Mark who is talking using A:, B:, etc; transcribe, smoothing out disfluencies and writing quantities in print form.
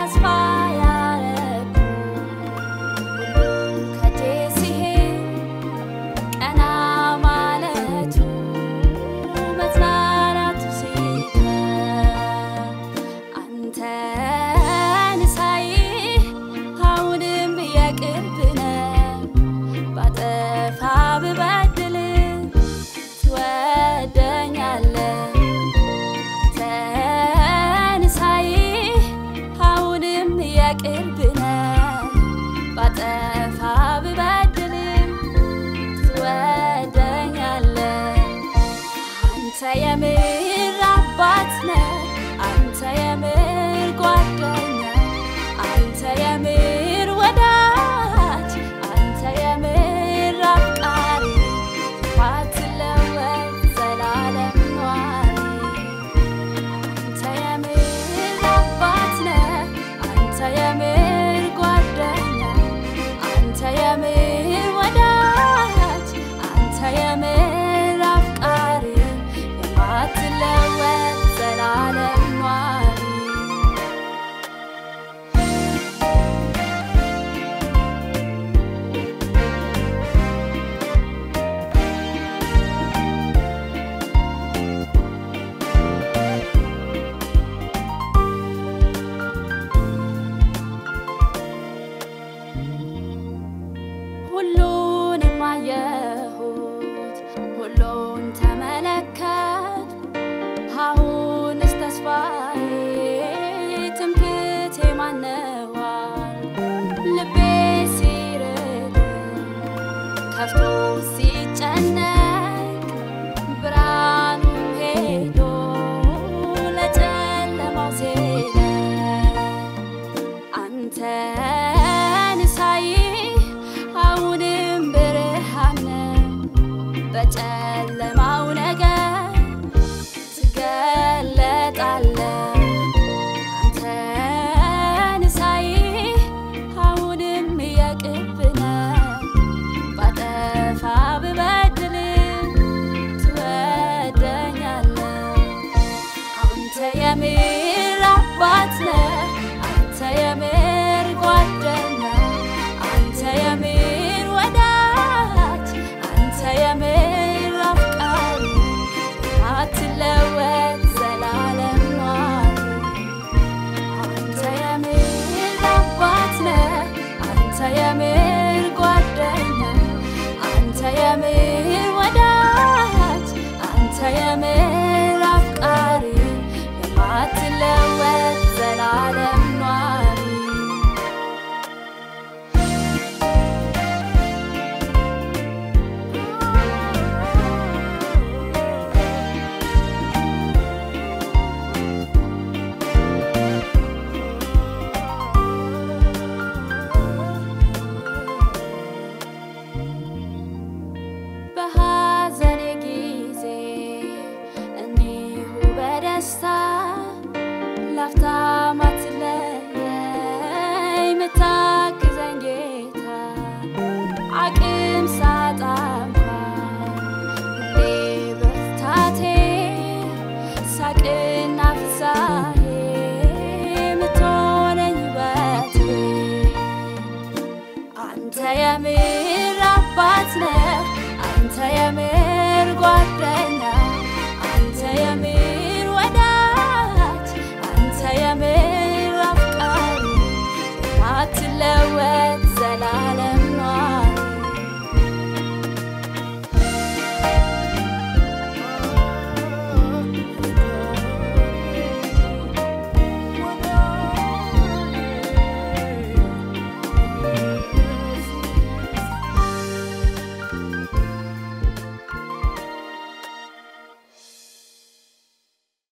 A: አንተ የምር አባት ነህ አንተ የምር ጓደኛ አንተ የምር ወዳጅ አንተ የምር አፍቃሪ ባትለወጥ ዘላለም ኗሪ አንተ የምር አባት ነህ አንተ የምር ጓደኛ አንተ የምር ወዳጅ አንተ የምር አፍቃሪ ባትለወጥ ዘላለም ኗሪ ሁሉንም አየሁት ሁሉን ተመለከት አሁንስ ተስፋዬ ትምክህቴ ማነዋል ልቤ ሲርድ ከፍቶ ሲጨነቅ ብርሃኑ ሄዶ ለጨለማው ሲሄድ አንተን ሳይ አሁንም ብርሃን ነህ በጨለማው ነገር ትገለጣለህ አንተን ሳይ አሁንም የቅርብ ነህ ባጠፋ ብበድል ትወደኛለህ አንተ የምር አባት ነህ አንተ የምር ጓደኛ አንተ የምር ወዳጅ አንተ የምር አፍቃሪ ባትለወጥ ዘላለም ኗሪ አንተ የምር አባት ነህ አንተ የምር ጓደኛ አንተ የምር ወዳጅ አንተ የምር አፍቃሪ ባትለወጥ ዘላለም ኗሪ በሐዘኔ ጊዜ እኒሁ በደስታ ላፍታ ማትለየኝ ምታግዘኝ ጌታ አቅም ሳጣ እንኳን ሁሌ ብርታቴ ሳቅና ፍሳሄ ምትሆነኝ ውበቴ አንተ የምር አባት ነህ አንተ የምር ጓደኛ